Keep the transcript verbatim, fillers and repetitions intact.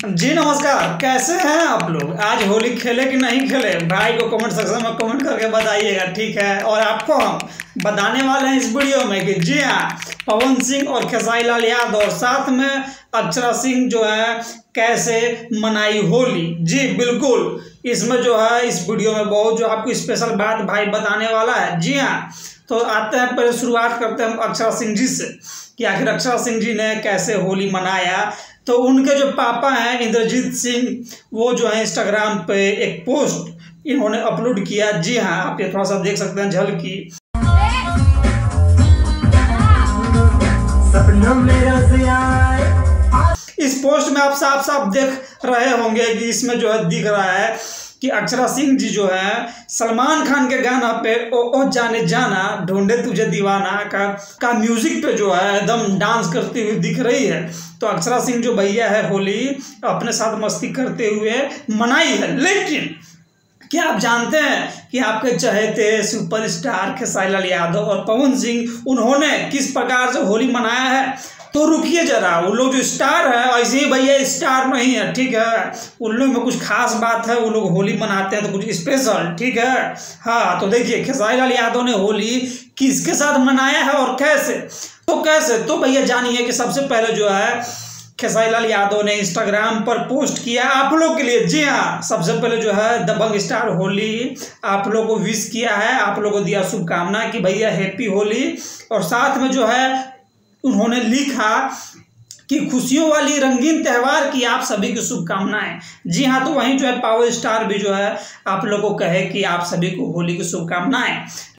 जी नमस्कार, कैसे हैं आप लोग। आज होली खेले कि नहीं खेले, भाई को कमेंट सेक्शन में कमेंट करके बताइएगा, ठीक है। और आपको हम बताने वाले हैं इस वीडियो में कि जी हाँ, पवन सिंह और खेसारी लाल यादव और साथ में अक्षरा सिंह जो है कैसे मनाई होली। जी बिल्कुल, इसमें जो है इस वीडियो में बहुत जो आपको स्पेशल बात भाई बताने वाला है। जी हाँ, तो आते हैं, पहले शुरुआत करते हैं हम अक्षरा सिंह जी से कि आखिर अक्षरा सिंह जी ने कैसे होली मनाया। तो उनके जो पापा हैं इंद्रजीत सिंह, वो जो है इंस्टाग्राम पे एक पोस्ट इन्होंने अपलोड किया। जी हाँ, आप ये थोड़ा सा देख सकते हैं झलकी। इस पोस्ट में आप साफ साफ देख रहे होंगे कि इसमें जो है दिख रहा है कि अक्षरा सिंह जी जो है सलमान खान के गाना पे ओ ओ जाने जाना ढूंढे तुझे दीवाना का का म्यूजिक पे जो है एकदम डांस करती हुई दिख रही है। तो अक्षरा सिंह जो भैया है होली अपने साथ मस्ती करते हुए मनाई है। लेकिन क्या आप जानते हैं कि आपके चहेते सुपरस्टार खेसारी लाल यादव और पवन सिंह उन्होंने किस प्रकार से होली मनाया है? तो रुकिए जरा, उन लोग जो स्टार है ऐसे ही भैया स्टार नहीं है, ठीक है। उन लोग में कुछ खास बात है, वो लोग होली मनाते हैं तो कुछ स्पेशल, ठीक है। हाँ, तो देखिए खेसारी लाल यादव ने होली किसके साथ मनाया है और कैसे। तो कैसे तो भैया जानिए कि सबसे पहले जो है खेसारी लाल यादव ने इंस्टाग्राम पर पोस्ट किया आप लोग के लिए। जी हाँ, सबसे पहले जो है दबंग स्टार होली आप लोग को विश किया है, आप लोग को दिया शुभकामना कि भैया हैप्पी होली। और साथ में जो है उन्होंने लिखा कि खुशियों वाली रंगीन त्यौहार की आप सभी की शुभकामनाएं। जी हाँ, तो वहीं जो है पावर स्टार भी जो है आप लोगों को कहे कि आप सभी को होली की शुभकामनाएं।